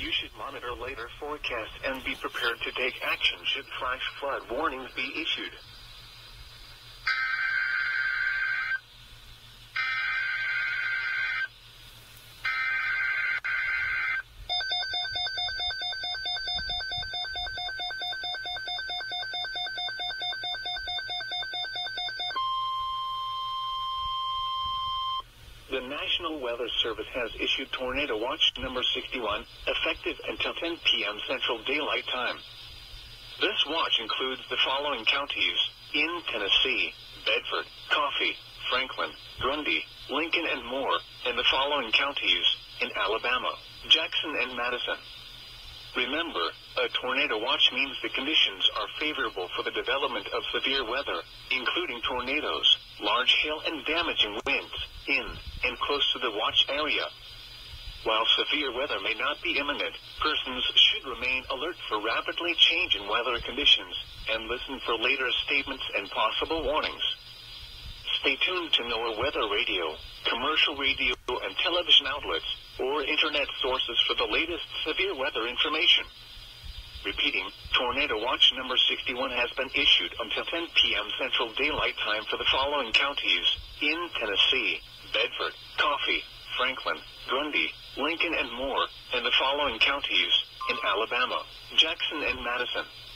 You should monitor later forecasts and be prepared to take action should flash flood warnings be issued. The National Weather Service has issued Tornado Watch number 61, effective until 10 p.m. Central Daylight Time. This watch includes the following counties in Tennessee: Bedford, Coffee, Franklin, Grundy, Lincoln, and more, and the following counties in Alabama: Jackson and Madison. Remember, a tornado watch means the conditions are favorable for the development of severe weather, including tornadoes, large hail, and damaging winds, in and close to the watch area. While severe weather may not be imminent, persons should remain alert for rapidly changing weather conditions, and listen for later statements and possible warnings. Stay tuned to NOAA Weather Radio, commercial radio and television outlets, or internet sources for the latest severe weather information. Repeating, Tornado Watch number 61 has been issued until 10 p.m. Central Daylight Time for the following counties in Tennessee: Bedford, Coffee, Franklin, Grundy, Lincoln, and more, and the following counties in Alabama: Jackson and Madison.